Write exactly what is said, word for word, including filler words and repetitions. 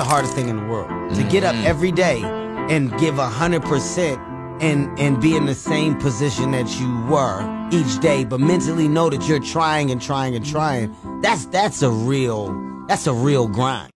the hardest thing in the world. Mm-hmm. To get up every day and give a hundred percent and and be in the same position that you were each day, but mentally know that you're trying and trying and trying. That's that's a real that's a real grind.